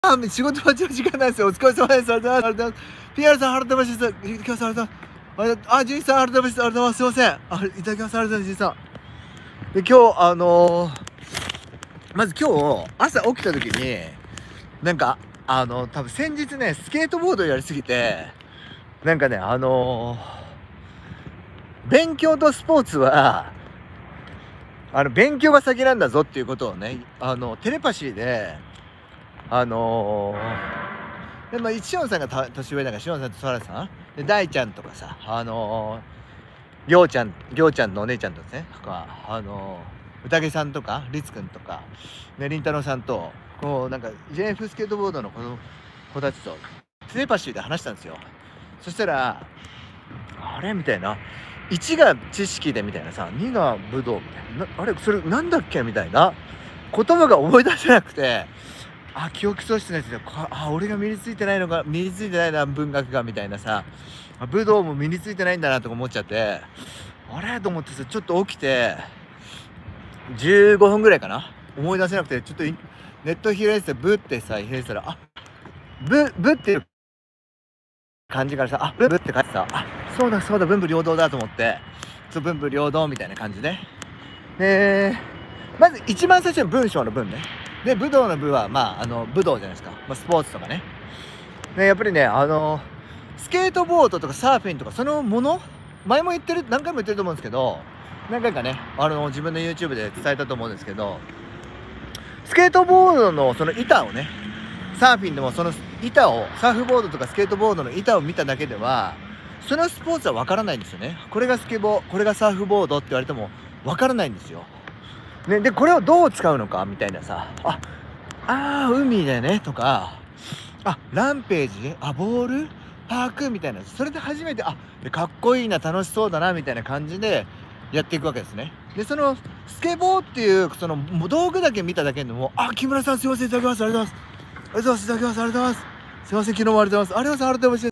仕事待ちの時間なんですよ。お疲れ様です。ありがとうございます。PR さん、改めまして、いただきます。ありがとうございます。ジュンさん、改めまして、ありがとうございます。すいません。いただきます。ありがとうございます、ジュンさん。で、今日、まず今日、朝起きた時に、なんか、多分先日ね、スケートボードやりすぎて、なんかね、勉強とスポーツは、勉強が先なんだぞっていうことをね、テレパシーで、で、まあ、一音さんが年上だから、しおんさんとそらさんで、大ちゃんとかさ、りょうちゃんのお姉ちゃんとかね、宴さんとか、りつくんとか、ね、りんたろーさんと、こう、なんか、JF スケートボードのこの子たちと、テレパシーで話したんですよ。そしたら、あれみたいな。1が知識でみたいなさ、2が武道みたいな。あれそれなんだっけみたいな。言葉が思い出せなくて、記憶喪失のやつで、俺が身についてないな、文学がみたいなさ、武道も身についてないんだなとか思っちゃって、あれと思ってさ、ちょっと起きて、15分ぐらいかな。思い出せなくて、ちょっとネット開いてブってさ、開いてたら、ブっていう感じからさ、ブって書いてさ、そうだ、文武両道だと思って、文武両道みたいな感じで。まず一番最初の文章の文ね。で、武道の武は、武道じゃないですか。スポーツとかね。で、やっぱりね、スケートボードとかサーフィンとか、そのもの、前も何回も言ってると思うんですけど、何回かね、自分の YouTube で伝えたと思うんですけど、スケートボードのその板をね、サーフィンでもその板を、サーフボードとかスケートボードの板を見ただけでは、そのスポーツは分からないんですよね。これがスケボー、これがサーフボードって言われても分からないんですよ。ね、で、これをどう使うのかみたいなさ、海だよねとか、ランページ、ボールパークみたいな、それで初めて、かっこいいな、楽しそうだなみたいな感じでやっていくわけですね。で、そのスケボーっていうその道具だけ見ただけでも、木村さんすいません、いただきます、ありがとうございます、いただきます、ありがとうございます、すいません、昨日もありがとうございます、ありがとうございます。